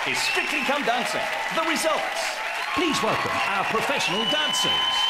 is Strictly Come Dancing. The results. Please welcome our professional dancers.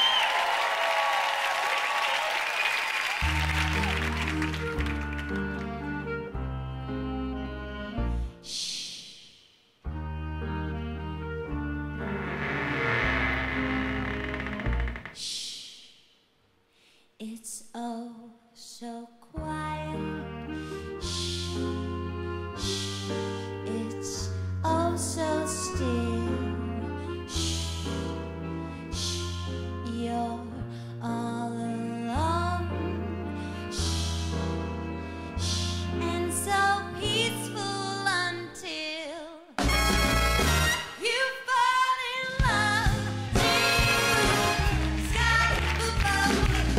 It's oh so quiet. Shh, shh. It's oh so still. Shh, shh. You're all alone. Shh, shh. And so peaceful until you fall in love. Sky above.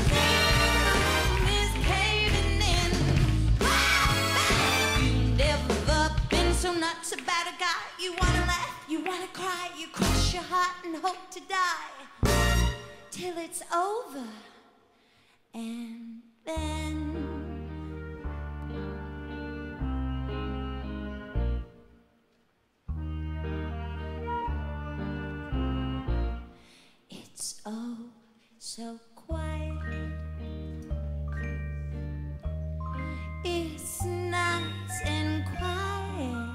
Nuts about a guy. You wanna laugh, you wanna cry, you cross your heart and hope to die till it's over. And then it's oh so quiet. It's nice and quiet.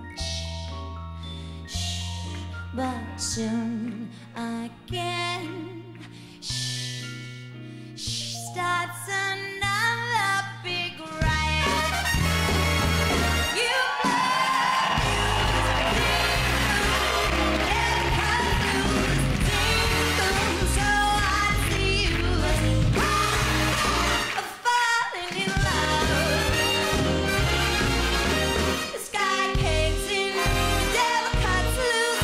But soon again, shh, shh, starts another big riot. You so I see you falling in love. The sky caves in, the devil cuts loose.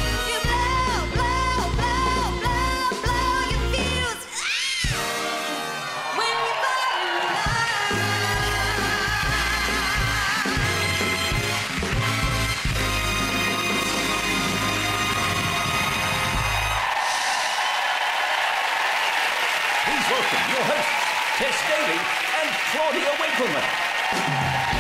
Please welcome your hosts, Tess Daly and Claudia Winkleman.